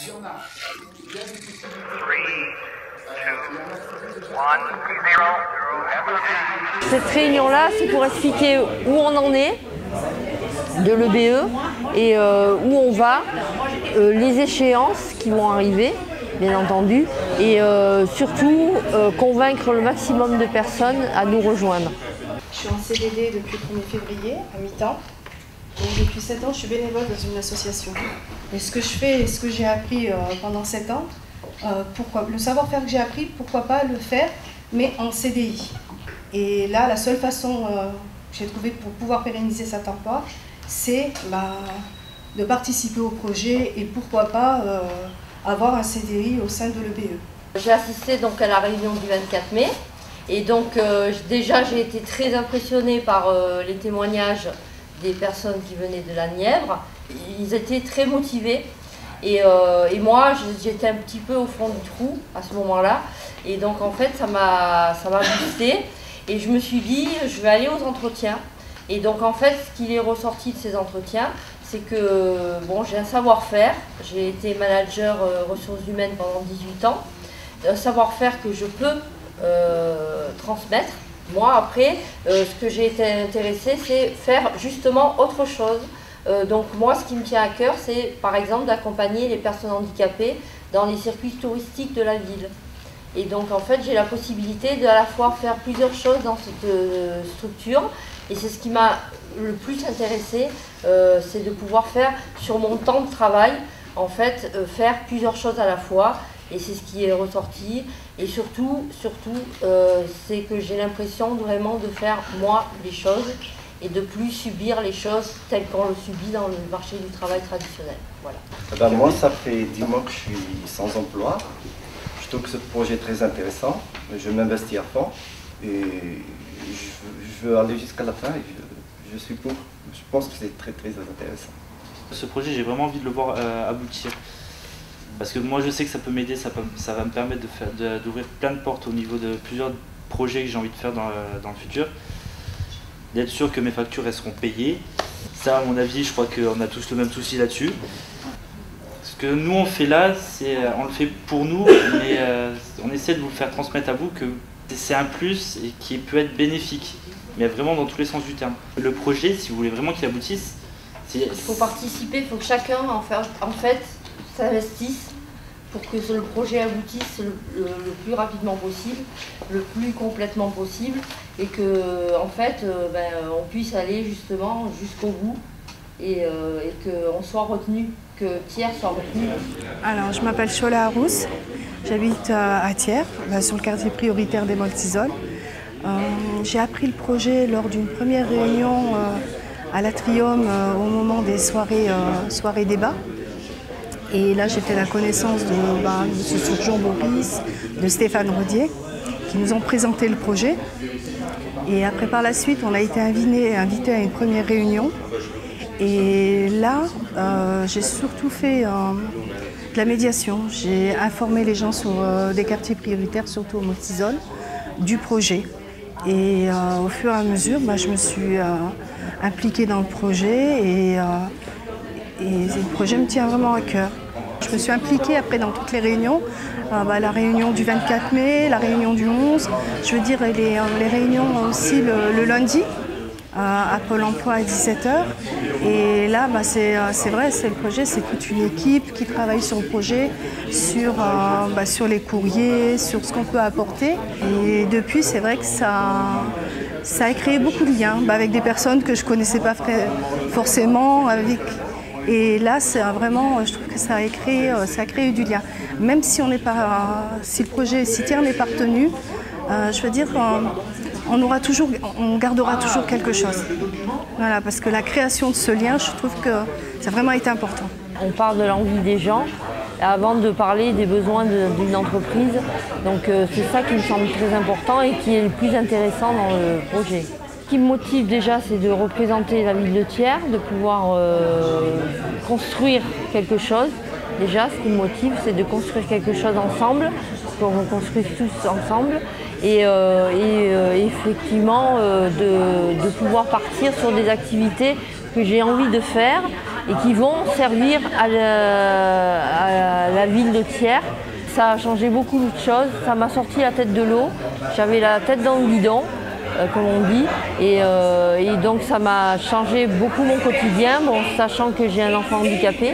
Cette réunion-là, c'est pour expliquer où on en est de l'EBE et où on va, les échéances qui vont arriver, bien entendu, et surtout convaincre le maximum de personnes à nous rejoindre. Je suis en CDD depuis le 1er février, à mi-temps. Donc depuis 7 ans, je suis bénévole dans une association. Et ce que je fais et ce que j'ai appris pendant 7 ans, le savoir-faire que j'ai appris, pourquoi pas le faire, mais en CDI. Et là, la seule façon que j'ai trouvée pour pouvoir pérenniser cet emploi, c'est de participer au projet et pourquoi pas avoir un CDI au sein de l'EBE. J'ai assisté donc à la réunion du 24 mai et donc déjà j'ai été très impressionnée par les témoignages des personnes qui venaient de la Nièvre. Ils étaient très motivés et moi j'étais un petit peu au fond du trou à ce moment-là et donc en fait ça m'a boosté et je me suis dit je vais aller aux entretiens. Et donc en fait, ce qui est ressorti de ces entretiens, c'est que bon, j'ai un savoir-faire, j'ai été manager ressources humaines pendant 18 ans, un savoir-faire que je peux transmettre. Moi après, ce que j'ai été intéressée, c'est faire justement autre chose. Donc moi, ce qui me tient à cœur, c'est par exemple d'accompagner les personnes handicapées dans les circuits touristiques de la ville. Et donc en fait, j'ai la possibilité de à la fois faire plusieurs choses dans cette structure. Et c'est ce qui m'a le plus intéressé, c'est de pouvoir faire sur mon temps de travail, en fait, faire plusieurs choses à la fois. Et c'est ce qui est ressorti. Et surtout, c'est que j'ai l'impression vraiment de faire moi les choses et de plus subir les choses telles qu'on le subit dans le marché du travail traditionnel. Voilà. Moi, ça fait 10 mois que je suis sans emploi. Je trouve que ce projet est très intéressant. Je m'investis à fond. Et je veux aller jusqu'à la fin et je suis pour. Je pense que c'est très intéressant. Ce projet, j'ai vraiment envie de le voir aboutir. Parce que moi je sais que ça peut m'aider, ça va me permettre d'ouvrir plein de portes au niveau de plusieurs projets que j'ai envie de faire dans le futur. D'être sûr que mes factures elles seront payées. Ça à mon avis, je crois qu'on a tous le même souci là-dessus. Ce que nous on fait là, on le fait pour nous, mais on essaie de vous le faire transmettre à vous que c'est un plus et qui peut être bénéfique, mais vraiment dans tous les sens du terme. Le projet, si vous voulez vraiment qu'il aboutisse, il faut participer, il faut que chacun en fait s'investisse pour que le projet aboutisse le plus rapidement possible, le plus complètement possible, et que en fait on puisse aller justement jusqu'au bout et qu'on soit retenu, que Thiers soit retenu. Alors, je m'appelle Chola Arous, j'habite à Thiers, sur le quartier prioritaire des Moltisols. J'ai appris le projet lors d'une première réunion à l'Atrium au moment des soirées débats. Et là, j'ai fait la connaissance de M. Surgeon Boris, de Stéphane Rodier, qui nous ont présenté le projet. Et après, par la suite, on a été invité à une première réunion. Et là, j'ai surtout fait de la médiation. J'ai informé les gens sur des quartiers prioritaires, surtout au Moltisols, du projet. Et au fur et à mesure, je me suis impliquée dans le projet et le projet me tient vraiment à cœur. Je me suis impliquée après dans toutes les réunions, la réunion du 24 mai, la réunion du 11, je veux dire les réunions aussi le lundi, à Pôle emploi à 17 h. Et là, c'est vrai, le projet, c'est toute une équipe qui travaille sur le projet, sur les courriers, sur ce qu'on peut apporter. Et depuis, c'est vrai que ça a créé beaucoup de liens avec des personnes que je ne connaissais pas forcément. Et là, c'est vraiment, je trouve que ça a créé du lien. Même si si le projet, si Thiers n'est pas retenu, je veux dire, on gardera toujours quelque chose. Voilà, parce que la création de ce lien, je trouve que ça a vraiment été important. On parle de l'envie des gens avant de parler des besoins d'une entreprise. Donc c'est ça qui me semble très important et qui est le plus intéressant dans le projet. Ce qui me motive déjà, c'est de représenter la ville de Thiers, de pouvoir construire quelque chose. Déjà, ce qui me motive, c'est de construire quelque chose ensemble, qu'on construise tous ensemble. Et effectivement de pouvoir partir sur des activités que j'ai envie de faire et qui vont servir à la ville de Thiers. Ça a changé beaucoup de choses, ça m'a sorti la tête de l'eau, j'avais la tête dans le guidon, comme on dit, et donc ça m'a changé beaucoup mon quotidien, bon, sachant que j'ai un enfant handicapé,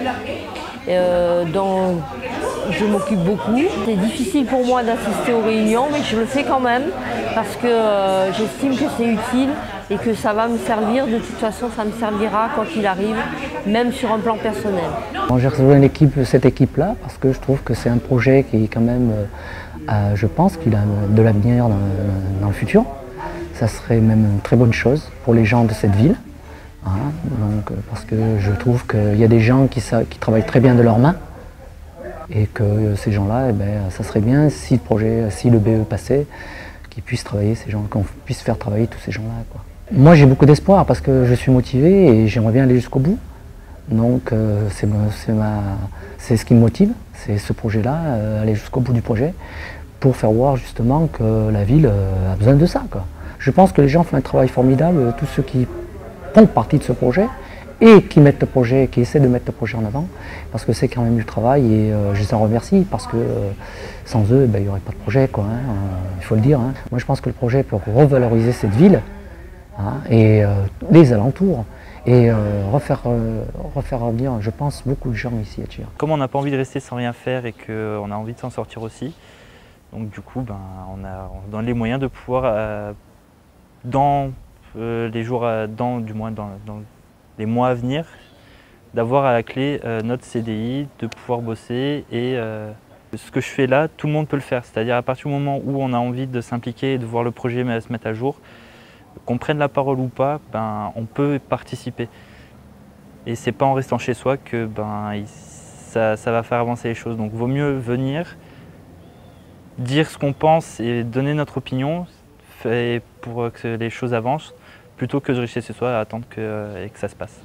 dont je m'occupe beaucoup. C'est difficile pour moi d'assister aux réunions, mais je le fais quand même, parce que j'estime que c'est utile et que ça va me servir, de toute façon ça me servira quoi qu'il arrive, même sur un plan personnel. J'ai rejoint cette équipe-là parce que je trouve que c'est un projet qui est quand même, je pense qu'il a de l'avenir dans le futur. Ça serait même une très bonne chose pour les gens de cette ville. Hein, donc, parce que je trouve qu'il y a des gens qui travaillent très bien de leurs mains et que ces gens-là, eh ben, ça serait bien si le BE passait, qu'ils puissent travailler ces gens, qu'on puisse faire travailler tous ces gens-là, quoi. Moi j'ai beaucoup d'espoir parce que je suis motivé et j'aimerais bien aller jusqu'au bout. Donc c'est ce qui me motive, c'est ce projet-là, aller jusqu'au bout du projet, pour faire voir justement que la ville a besoin de ça, quoi. Je pense que les gens font un travail formidable, tous ceux qui font partie de ce projet et qui essaient de mettre le projet en avant, parce que c'est quand même du travail et je les en remercie parce que sans eux, ben, il n'y aurait pas de projet, quoi, hein, il faut le dire. Hein. Moi je pense que le projet peut revaloriser cette ville, hein, et les alentours, et refaire revenir, je pense, beaucoup de gens ici à Thiers. Comme on n'a pas envie de rester sans rien faire et qu'on a envie de s'en sortir aussi, donc du coup, ben, on donne les moyens de pouvoir, dans les jours, du moins dans les mois à venir, d'avoir à la clé notre CDI, de pouvoir bosser et ce que je fais là, tout le monde peut le faire. C'est-à-dire à partir du moment où on a envie de s'impliquer et de voir le projet se mettre à jour, qu'on prenne la parole ou pas, ben, on peut participer. Et c'est pas en restant chez soi que ça va faire avancer les choses. Donc vaut mieux venir, dire ce qu'on pense et donner notre opinion pour que les choses avancent, plutôt que de rester chez soi à attendre et que ça se passe.